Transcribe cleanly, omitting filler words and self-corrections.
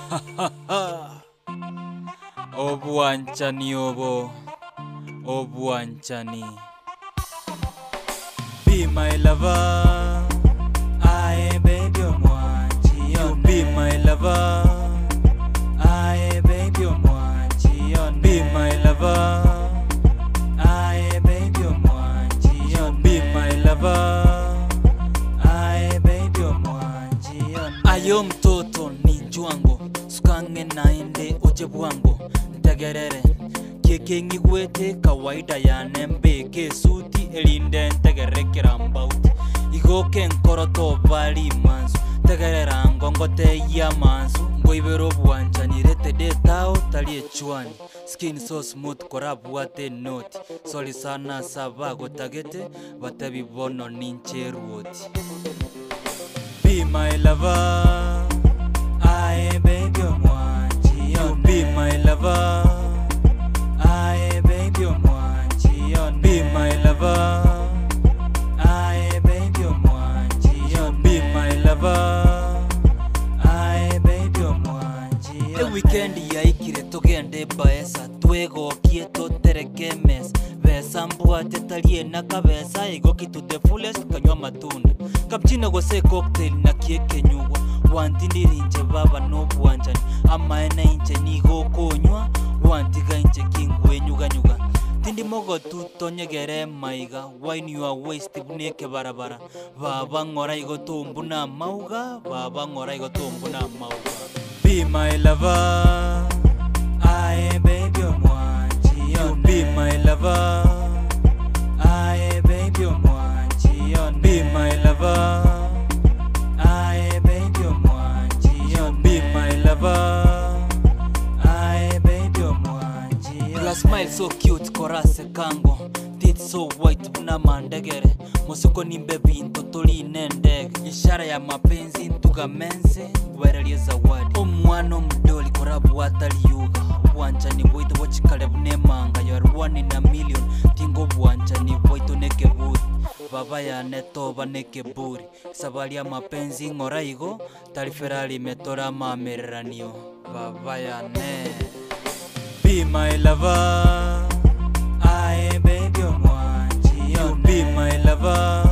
Obuanchani Obuanchani. Be my lover, I baby Obuanchi. You be my lover, I baby Obuanchi. Be my lover, I baby Obuanchi. You be my lover, I baby Obuanchi. Ayo mtoto ni juango, sukange naende oje buango. Ntegerere keke ngigwete kawaida ya nembe ke suti elinde ntegere kirambauti igoke nkoroto bali manzu tegerera ngongote ya manzu ngoibero Obuanchani rete de tao tali echwani skin so smooth korabuate noti soli sana sabago tagete batebi bono nincheruoti. Be my lover, I baby Obuanchi. You be my lover, I baby Obuanchi. Be my lover, I baby Obuanchi. Be my lover, I baby Obuanchi. The weekend ya ikire tugende baesa twego kieto tereke mes besa mbuate talie na kabesa ego kitu the fullest kanywa matunda kapchino gose cocktail na kieke nyugwa wanti ndirinje baba no Obuanchani amaena inche nigo konywa wanti gainche kingwe nyuga tindi mogo tutonyegere maiga wine your waist buneke barabara baba ngora igo tumbuna mauga baba ngora igo tumbuna mauga. Be my lover, I baby Obuanchi. You be my lover, I baby Obuanchi. Be my lover, I baby Obuanchi. Be my lover, I baby Obuanchi. Your smile so cute, korase kango. Teeth so white, buna mandegere. Musuko nimbe binto toli nendege. Ishara ya mapenzi ntuga mense werelie zawadi. Omwana mdoli korabuata liyuga. Obuanchani boito wachikale bune manga. You are 1 in a million. Tingo Obuanchani boito neke buri. Baba ya netoba neke buri. Sabali ya mapenzi ngoraigo. Taliferali metora mameranio. Baba ya ne. Be my lover, I baby Obuanchi. You be my lover,